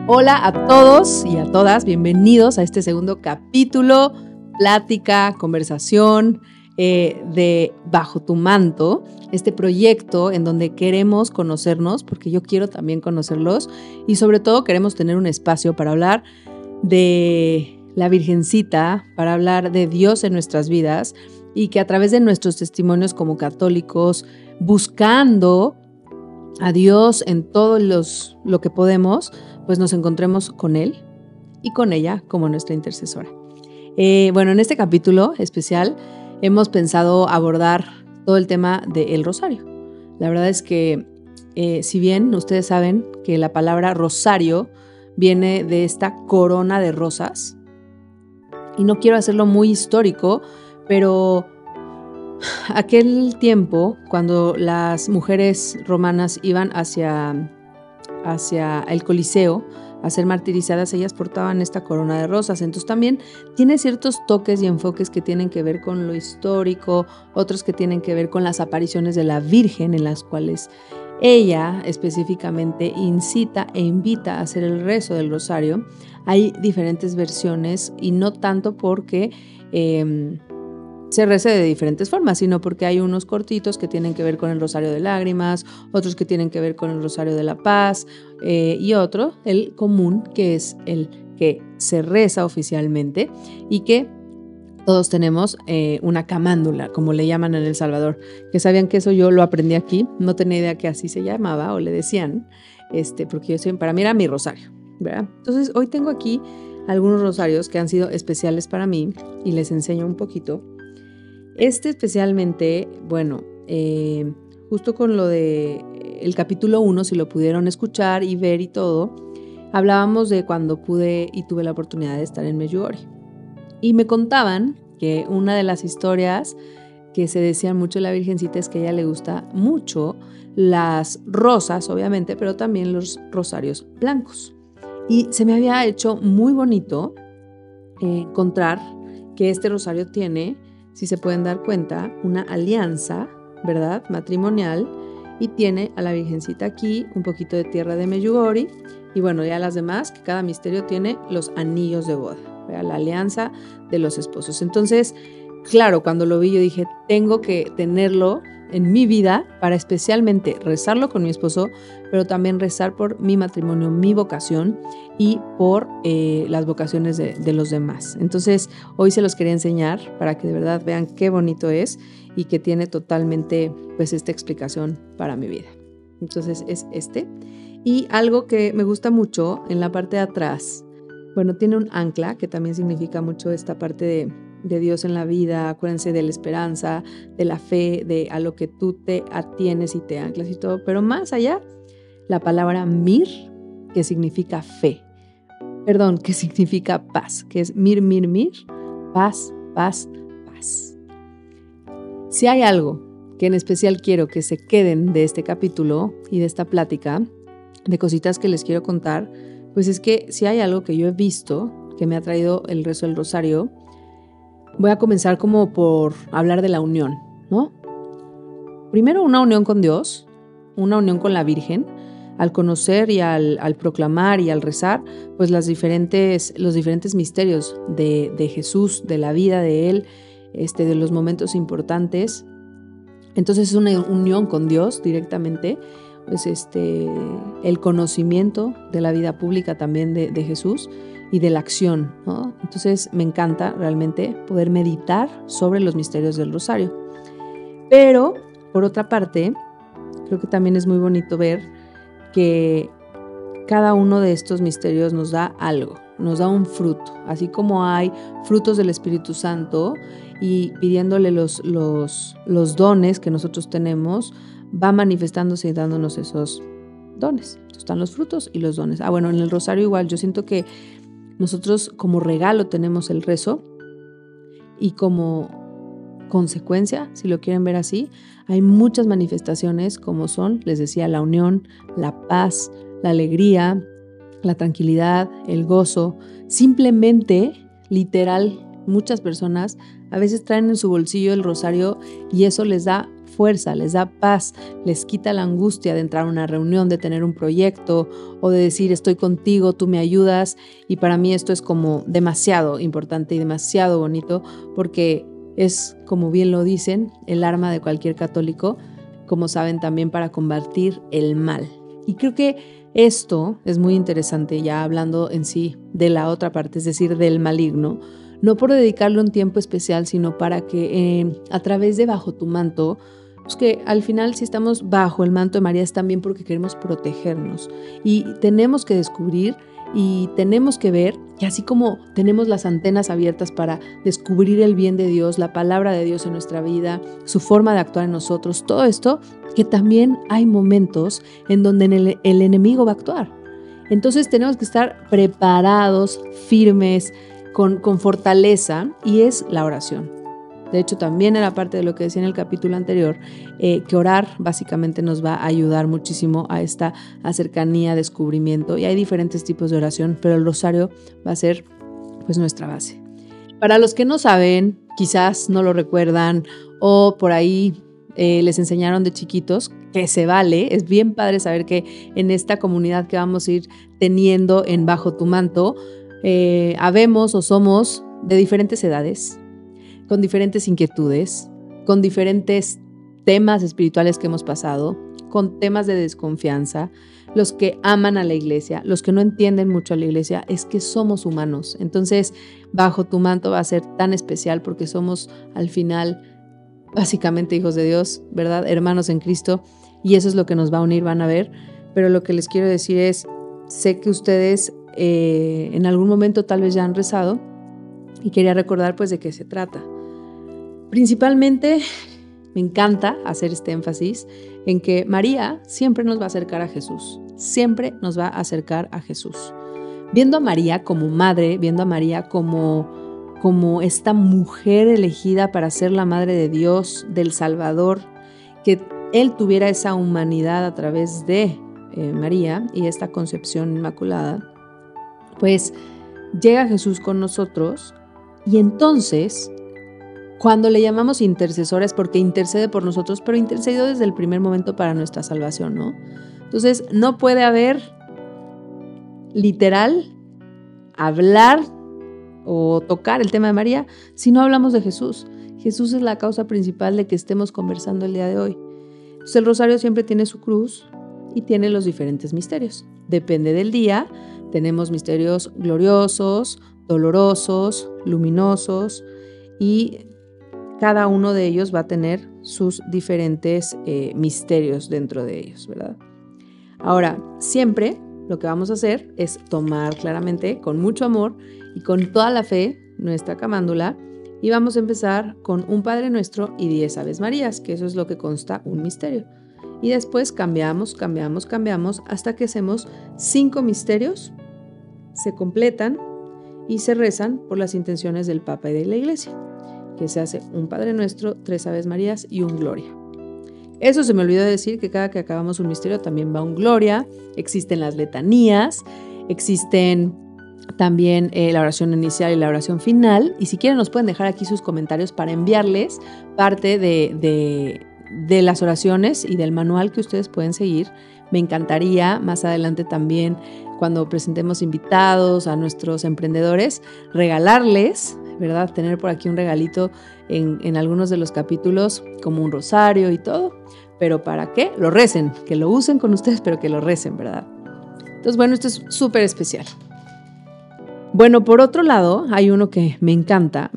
Hola a todos y a todas, bienvenidos a este segundo capítulo, plática, conversación de Bajo tu Manto, este proyecto en donde queremos conocernos, porque yo quiero también conocerlos y sobre todo queremos tener un espacio para hablar de la Virgencita, para hablar de Dios en nuestras vidas y que a través de nuestros testimonios como católicos, buscando a Dios en todo lo que podemos, pues nos encontremos con Él y con ella como nuestra intercesora. Bueno, en este capítulo especial hemos pensado abordar todo el tema del rosario. La verdad es que si bien ustedes saben que la palabra rosario viene de esta corona de rosas, y no quiero hacerlo muy histórico, pero aquel tiempo, cuando las mujeres romanas iban hacia el Coliseo a ser martirizadas, ellas portaban esta corona de rosas. Entonces también tiene ciertos toques y enfoques que tienen que ver con lo histórico, otros que tienen que ver con las apariciones de la Virgen, en las cuales ella específicamente incita e invita a hacer el rezo del rosario. Hay diferentes versiones y no tanto porque se reza de diferentes formas, sino porque hay unos cortitos que tienen que ver con el rosario de lágrimas, otros que tienen que ver con el rosario de la paz y otro, el común, que es el que se reza oficialmente y que todos tenemos una camándula, como le llaman en El Salvador, que sabían que eso yo lo aprendí aquí, no tenía idea que así se llamaba o le decían, porque yo siempre, para mí era mi rosario, ¿verdad? Entonces hoy tengo aquí algunos rosarios que han sido especiales para mí y les enseño un poquito. Especialmente, bueno, justo con lo de el capítulo 1, si lo pudieron escuchar y ver y todo, hablábamos de cuando pude y tuve la oportunidad de estar en Medjugorje. Y me contaban que una de las historias que se decían mucho de la Virgencita es que a ella le gusta mucho las rosas, obviamente, pero también los rosarios blancos. Y se me había hecho muy bonito encontrar que este rosario tiene, si se pueden dar cuenta, una alianza, ¿verdad?, matrimonial, y tiene a la Virgencita aquí, un poquito de tierra de Medjugorje, y bueno, ya las demás, que cada misterio tiene los anillos de boda, ¿verdad?, la alianza de los esposos. Entonces, claro, cuando lo vi yo dije, tengo que tenerlo en mi vida para especialmente rezarlo con mi esposo, pero también rezar por mi matrimonio, mi vocación y por las vocaciones de los demás. Entonces, hoy se los quería enseñar para que de verdad vean qué bonito es y que tiene totalmente pues esta explicación para mi vida. Entonces es este. Y algo que me gusta mucho en la parte de atrás, bueno, tiene un ancla que también significa mucho esta parte de Dios en la vida. Acuérdense de la esperanza, de la fe, de a lo que tú te atienes y te anclas y todo, pero más allá, la palabra mir, que significa fe, que significa paz, que es mir, paz, paz, paz. Si hay algo que en especial quiero que se queden de este capítulo y de esta plática, de cositas que les quiero contar, pues es que si hay algo que yo he visto que me ha traído el rezo del rosario, voy a comenzar como por hablar de la unión, ¿no? Primero una unión con Dios, una unión con la Virgen, al conocer y al proclamar y al rezar, pues los diferentes misterios de Jesús, de la vida de Él, de los momentos importantes. Entonces es una unión con Dios directamente, pues el conocimiento de la vida pública también de Jesús y de la acción, ¿no? Entonces me encanta realmente poder meditar sobre los misterios del rosario. Pero, por otra parte, creo que también es muy bonito ver que cada uno de estos misterios nos da algo, nos da un fruto, así como hay frutos del Espíritu Santo y pidiéndole los dones que nosotros tenemos, va manifestándose y dándonos esos dones. Entonces, están los frutos y los dones. Bueno, en el rosario igual, yo siento que nosotros como regalo tenemos el rezo y como consecuencia, si lo quieren ver así, hay muchas manifestaciones como son, les decía, la unión, la paz, la alegría, la tranquilidad, el gozo. Simplemente, literal, muchas personas a veces traen en su bolsillo el rosario y eso les da fuerza, les da paz, les quita la angustia de entrar a una reunión, de tener un proyecto o de decir estoy contigo, tú me ayudas. Y para mí esto es como demasiado importante y demasiado bonito porque es, como bien lo dicen, el arma de cualquier católico, como saben también para combatir el mal. Y creo que esto es muy interesante ya hablando en sí de la otra parte, es decir, del maligno. No por dedicarle un tiempo especial, sino para que a través de Bajo tu manto, pues que al final si estamos bajo el manto de María es también porque queremos protegernos y tenemos que descubrir y tenemos que ver que así como tenemos las antenas abiertas para descubrir el bien de Dios, la palabra de Dios en nuestra vida, su forma de actuar en nosotros, todo esto, que también hay momentos en donde el enemigo va a actuar. Entonces tenemos que estar preparados, firmes, con fortaleza, y es la oración. De hecho, también era parte de lo que decía en el capítulo anterior, que orar básicamente nos va a ayudar muchísimo a esta cercanía, descubrimiento, y hay diferentes tipos de oración, pero el rosario va a ser pues nuestra base. Para los que no saben, quizás no lo recuerdan o por ahí les enseñaron de chiquitos, que se vale, es bien padre saber que en esta comunidad que vamos a ir teniendo en Bajo tu manto, habemos o somos de diferentes edades, con diferentes inquietudes, con diferentes temas espirituales que hemos pasado, con temas de desconfianza, los que aman a la iglesia, los que no entienden mucho a la iglesia, es que somos humanos. Entonces, Bajo tu manto va a ser tan especial porque somos al final básicamente hijos de Dios, ¿verdad? Hermanos en Cristo, y eso es lo que nos va a unir, van a ver. Pero lo que les quiero decir es, sé que ustedes en algún momento tal vez ya han rezado y quería recordar pues de qué se trata. Principalmente me encanta hacer este énfasis en que María siempre nos va a acercar a Jesús, siempre nos va a acercar a Jesús. Viendo a María como madre, viendo a María como esta mujer elegida para ser la madre de Dios, del Salvador, que Él tuviera esa humanidad a través de María y esta concepción inmaculada, pues llega Jesús con nosotros y entonces cuando le llamamos intercesora es porque intercede por nosotros, pero intercedió desde el primer momento para nuestra salvación, ¿no? Entonces no puede haber literal hablar o tocar el tema de María si no hablamos de Jesús. Jesús es la causa principal de que estemos conversando el día de hoy. Entonces el rosario siempre tiene su cruz y tiene los diferentes misterios. Depende del día, tenemos misterios gloriosos, dolorosos, luminosos, y cada uno de ellos va a tener sus diferentes misterios dentro de ellos, ¿verdad? Ahora, siempre lo que vamos a hacer es tomar claramente, con mucho amor y con toda la fe, nuestra camándula, y vamos a empezar con un Padre Nuestro y 10 Aves Marías, que eso es lo que consta un misterio. Y después cambiamos hasta que hacemos 5 misterios, se completan y se rezan por las intenciones del Papa y de la Iglesia, que se hace un Padre Nuestro, 3 Aves Marías y un Gloria. Eso se me olvidó decir, que cada que acabamos un misterio también va un Gloria, existen las letanías, existen también la oración inicial y la oración final, y si quieren nos pueden dejar aquí sus comentarios para enviarles parte de las oraciones y del manual que ustedes pueden seguir. Me encantaría más adelante también, cuando presentemos invitados a nuestros emprendedores, regalarles, ¿verdad? Tener por aquí un regalito en algunos de los capítulos, como un rosario y todo. ¿Pero para qué? Lo recen, que lo usen con ustedes, pero que lo recen, ¿verdad? Entonces, bueno, esto es súper especial. Bueno, por otro lado, hay uno que me encanta,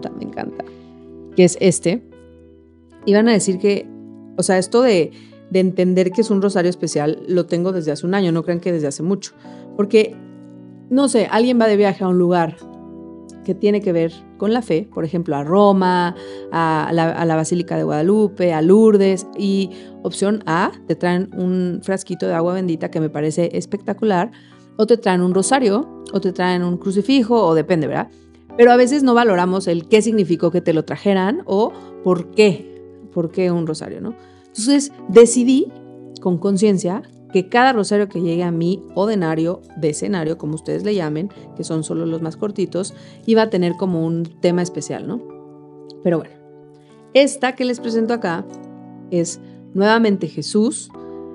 que es este. Y van a decir que, o sea, esto de entender que es un rosario especial, lo tengo desde hace un año, no crean que desde hace mucho. Porque, no sé, alguien va de viaje a un lugar que tiene que ver con la fe, por ejemplo, a Roma, a la Basílica de Guadalupe, a Lourdes, y opción A, te traen un frasquito de agua bendita que me parece espectacular, o te traen un rosario, o te traen un crucifijo, o depende, ¿verdad? Pero a veces no valoramos el qué significó que te lo trajeran o por qué un rosario, ¿no? Entonces decidí con conciencia que cada rosario que llegue a mí, o denario, como ustedes le llamen, que son solo los más cortitos, iba a tener como un tema especial, ¿no? Pero bueno, esta que les presento acá es nuevamente Jesús.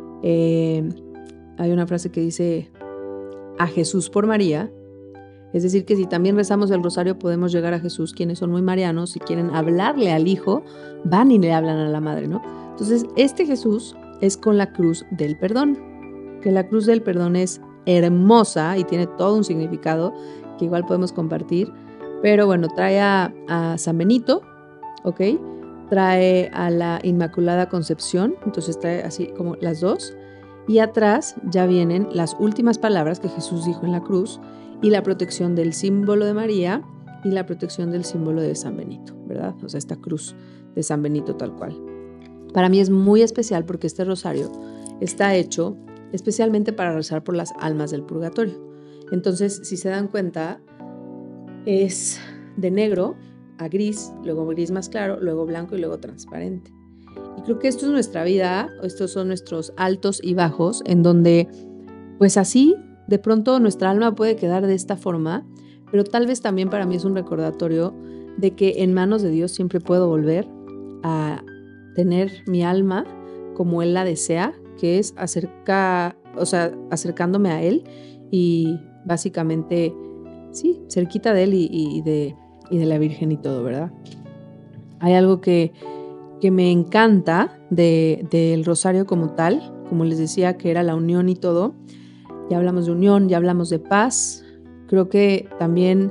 Hay una frase que dice a Jesús por María. Es decir, que si también rezamos el rosario podemos llegar a Jesús. Quienes son muy marianos, si quieren hablarle al Hijo, van y le hablan a la Madre, ¿no? Entonces, este Jesús es con la cruz del perdón, que la cruz del perdón es hermosa y tiene todo un significado que igual podemos compartir. Pero bueno, trae a San Benito, ¿ok? Trae a la Inmaculada Concepción, entonces trae así como las dos. Y atrás ya vienen las últimas palabras que Jesús dijo en la cruz, y la protección del símbolo de María y la protección del símbolo de San Benito, ¿verdad? O sea, esta cruz de San Benito tal cual. Para mí es muy especial porque este rosario está hecho especialmente para rezar por las almas del purgatorio. Entonces, si se dan cuenta, es de negro a gris, luego gris más claro, luego blanco y luego transparente. Y creo que esto es nuestra vida, estos son nuestros altos y bajos, en donde, pues así, de pronto nuestra alma puede quedar de esta forma, pero tal vez también para mí es un recordatorio de que en manos de Dios siempre puedo volver a tener mi alma como Él la desea, que es acercándome a Él y básicamente, sí, cerquita de Él y de la Virgen y todo, ¿verdad? Hay algo que me encanta del rosario como tal, como les decía, que era la unión y todo. Ya hablamos de unión, ya hablamos de paz, creo que también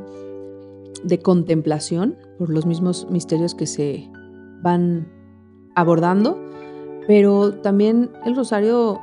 de contemplación por los mismos misterios que se van abordando, pero también el rosario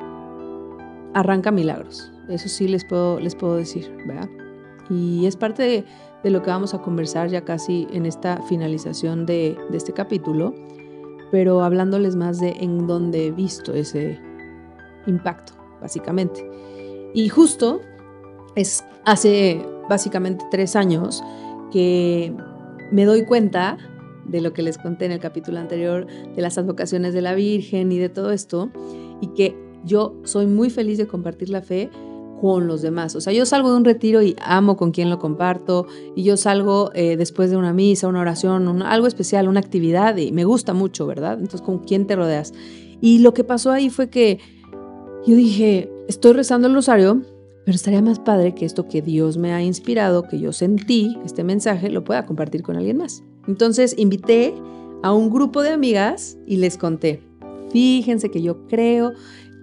arranca milagros, eso sí les puedo decir, ¿verdad? Y es parte de lo que vamos a conversar ya casi en esta finalización de este capítulo, pero hablándoles más de en dónde he visto ese impacto, básicamente. Y justo es hace básicamente 3 años que me doy cuenta de lo que les conté en el capítulo anterior, de las advocaciones de la Virgen y de todo esto, y que yo soy muy feliz de compartir la fe con los demás. O sea, yo salgo de un retiro y amo con quien lo comparto, y yo salgo después de una misa, una oración, algo especial, una actividad, y me gusta mucho, ¿verdad? Entonces, ¿con quién te rodeas? Y lo que pasó ahí fue que yo dije, estoy rezando el rosario, pero estaría más padre que esto que Dios me ha inspirado, que yo sentí, este mensaje, lo pueda compartir con alguien más. Entonces invité a un grupo de amigas y les conté, fíjense que yo creo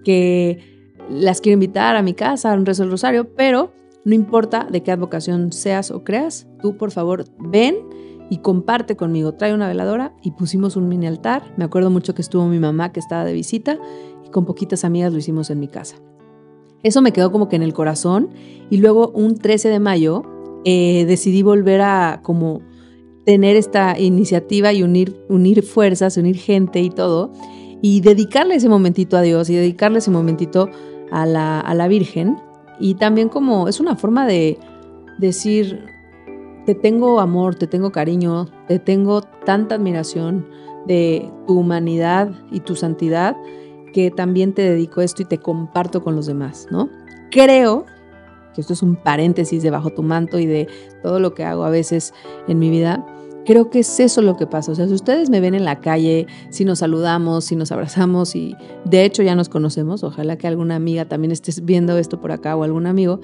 que las quiero invitar a mi casa a un rezo del rosario, pero no importa de qué advocación seas o creas, tú por favor ven y comparte conmigo, trae una veladora, y pusimos un mini altar. Me acuerdo mucho que estuvo mi mamá, que estaba de visita, y con poquitas amigas lo hicimos en mi casa. Eso me quedó como que en el corazón, y luego un 13 de mayo decidí volver a como tener esta iniciativa y unir fuerzas, unir gente y todo, y dedicarle ese momentito a Dios y dedicarle ese momentito a la Virgen. Y también como es una forma de decir, te tengo amor, te tengo cariño, te tengo tanta admiración de tu humanidad y tu santidad, que también te dedico esto y te comparto con los demás, ¿no? Creo que esto es un paréntesis de Bajo tu Manto y de todo lo que hago a veces en mi vida. Creo que es eso lo que pasa. O sea, si ustedes me ven en la calle, si nos saludamos, si nos abrazamos, y de hecho ya nos conocemos, ojalá que alguna amiga también estés viendo esto por acá o algún amigo,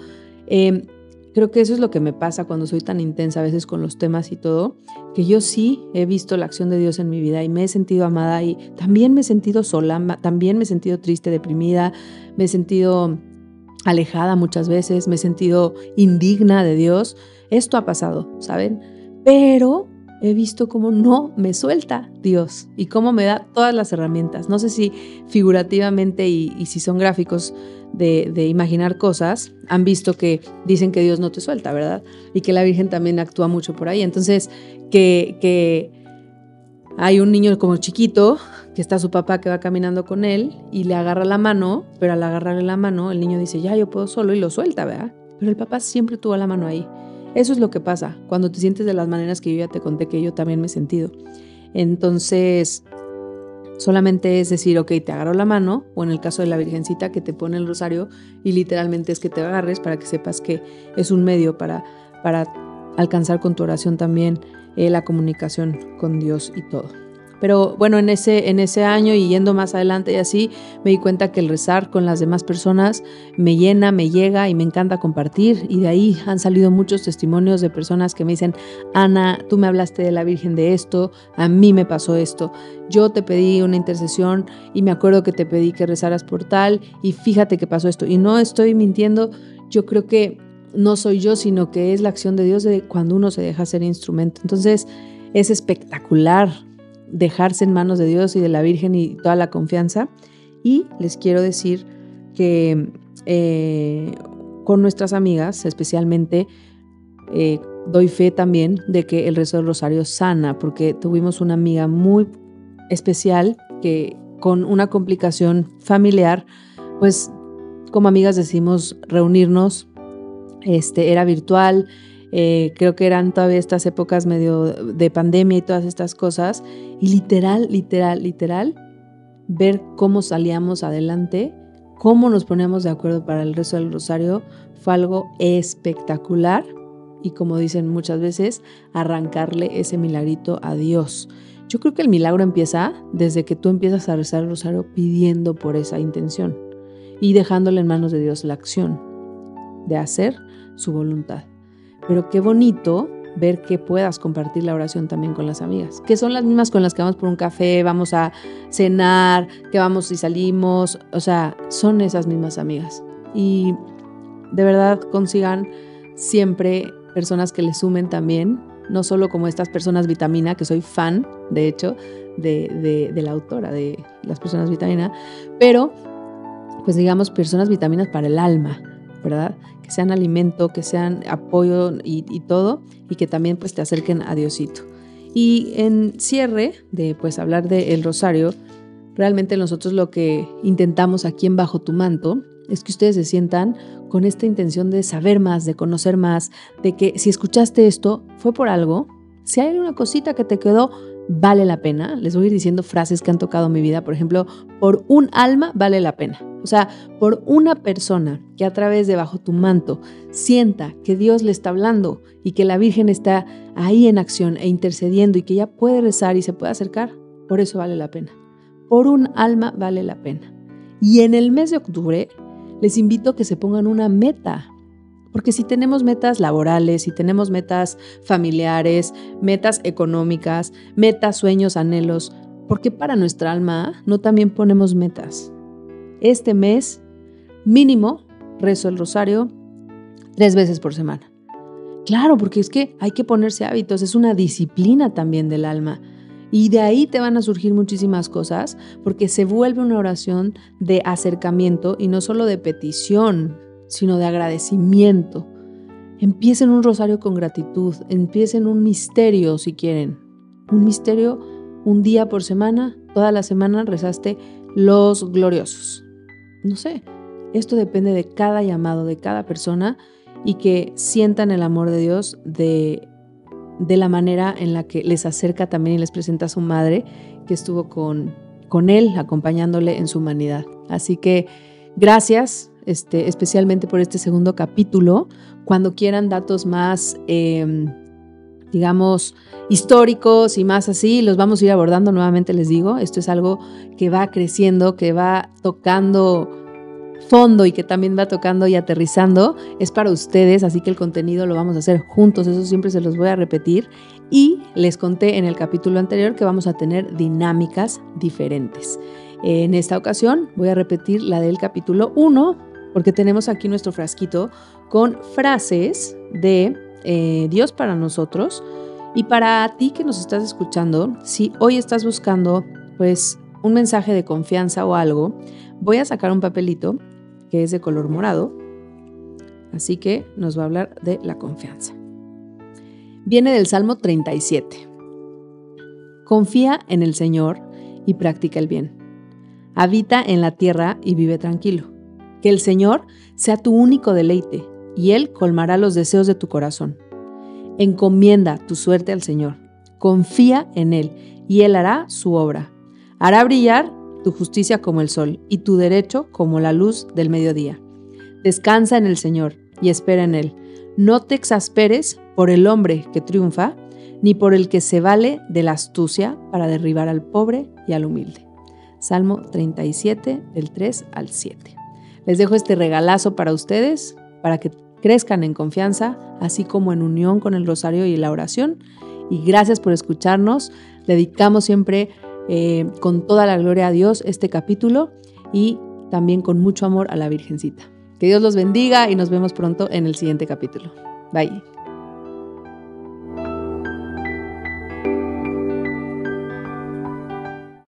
creo que eso es lo que me pasa cuando soy tan intensa a veces con los temas y todo, que yo sí he visto la acción de Dios en mi vida y me he sentido amada, y también me he sentido sola, también me he sentido triste, deprimida, me he sentido alejada muchas veces, me he sentido indigna de Dios. Esto ha pasado, ¿saben? Pero he visto cómo no me suelta Dios y cómo me da todas las herramientas. No sé si figurativamente y si son gráficos de imaginar cosas, han visto que dicen que Dios no te suelta, ¿verdad? Y que la Virgen también actúa mucho por ahí. Entonces, que hay un niño como chiquito, que está su papá que va caminando con él y le agarra la mano, pero al agarrarle la mano, el niño dice, ya, yo puedo solo, y lo suelta, ¿verdad? Pero el papá siempre tuvo la mano ahí. Eso es lo que pasa cuando te sientes de las maneras que yo ya te conté que yo también me he sentido. Entonces, solamente es decir, ok, te agarro la mano, o en el caso de la Virgencita que te pone el rosario, y literalmente es que te agarres para que sepas que es un medio para alcanzar con tu oración también la comunicación con Dios y todo. Pero bueno, en ese año y yendo más adelante y así, me di cuenta que el rezar con las demás personas me llena, me llega y me encanta compartir. Y de ahí han salido muchos testimonios de personas que me dicen: Ana, tú me hablaste de la Virgen de esto, a mí me pasó esto. Yo te pedí una intercesión y me acuerdo que te pedí que rezaras por tal y fíjate que pasó esto. Y no estoy mintiendo, yo creo que no soy yo, sino que es la acción de Dios de cuando uno se deja ser instrumento. Entonces es espectacular dejarse en manos de Dios y de la Virgen y toda la confianza. Y les quiero decir que con nuestras amigas especialmente doy fe también de que el rezo del rosario sana, porque tuvimos una amiga muy especial que con una complicación familiar, pues como amigas decidimos reunirnos, era virtual. Creo que eran todavía estas épocas medio de pandemia y todas estas cosas, y literal, ver cómo salíamos adelante, cómo nos poníamos de acuerdo para el rezo del rosario, fue algo espectacular. Y como dicen muchas veces, arrancarle ese milagrito a Dios. Yo creo que el milagro empieza desde que tú empiezas a rezar el rosario pidiendo por esa intención y dejándole en manos de Dios la acción de hacer su voluntad. Pero qué bonito ver que puedas compartir la oración también con las amigas, que son las mismas con las que vamos por un café, vamos a cenar, que vamos y salimos, o sea, son esas mismas amigas. Y de verdad consigan siempre personas que les sumen también, no solo como estas personas vitamina, que soy fan, de hecho, de la autora de las personas vitamina, pero pues digamos personas vitaminas para el alma, ¿verdad? Que sean alimento, que sean apoyo y todo, y que también pues te acerquen a Diosito. Y en cierre de pues hablar del rosario, realmente nosotros lo que intentamos aquí en Bajo tu Manto es que ustedes se sientan con esta intención de saber más, de conocer más, de que si escuchaste esto fue por algo. Si hay una cosita que te quedó, vale la pena. Les voy a ir diciendo frases que han tocado mi vida. Por ejemplo, por un alma vale la pena. O sea, por una persona que a través de Bajo tu Manto sienta que Dios le está hablando y que la Virgen está ahí en acción e intercediendo y que ella puede rezar y se puede acercar, por eso vale la pena. Por un alma vale la pena. Y en el mes de octubre les invito a que se pongan una meta. Porque si tenemos metas laborales, si tenemos metas familiares, metas económicas, metas, sueños, anhelos, ¿por qué para nuestra alma no también ponemos metas? Este mes, mínimo, rezo el rosario 3 veces por semana. Claro, porque es que hay que ponerse hábitos, es una disciplina también del alma. Y de ahí te van a surgir muchísimas cosas, porque se vuelve una oración de acercamiento y no solo de petición, sino de agradecimiento. Empiecen un rosario con gratitud, empiecen un misterio si quieren. Un misterio, un día por semana, toda la semana rezaste los gloriosos. No sé, esto depende de cada llamado, de cada persona, y que sientan el amor de Dios de la manera en la que les acerca también y les presenta a su madre, que estuvo con él, acompañándole en su humanidad. Así que gracias, especialmente por este segundo capítulo. Cuando quieran datos más, digamos, históricos y más así, los vamos a ir abordando nuevamente, les digo. Esto es algo que va creciendo, que va tocando fondo y que también va tocando y aterrizando. Es para ustedes, así que el contenido lo vamos a hacer juntos, eso siempre se los voy a repetir. Y les conté en el capítulo anterior que vamos a tener dinámicas diferentes. En esta ocasión voy a repetir la del capítulo 1, porque tenemos aquí nuestro frasquito con frases de Dios para nosotros. Y para ti que nos estás escuchando, si hoy estás buscando pues un mensaje de confianza o algo, voy a sacar un papelito que es de color morado, así que nos va a hablar de la confianza. Viene del Salmo 37. Confía en el Señor y practica el bien. Habita en la tierra y vive tranquilo. Que el Señor sea tu único deleite y Él colmará los deseos de tu corazón. Encomienda tu suerte al Señor. Confía en Él y Él hará su obra. Hará brillar tu justicia como el sol y tu derecho como la luz del mediodía. Descansa en el Señor y espera en Él. No te exasperes por el hombre que triunfa, ni por el que se vale de la astucia para derribar al pobre y al humilde. Salmo 37, del 3 al 7. Les dejo este regalazo para ustedes, para que crezcan en confianza, así como en unión con el rosario y la oración. Y gracias por escucharnos. Dedicamos siempre con toda la gloria a Dios este capítulo y también con mucho amor a la Virgencita. Que Dios los bendiga y nos vemos pronto en el siguiente capítulo. Bye.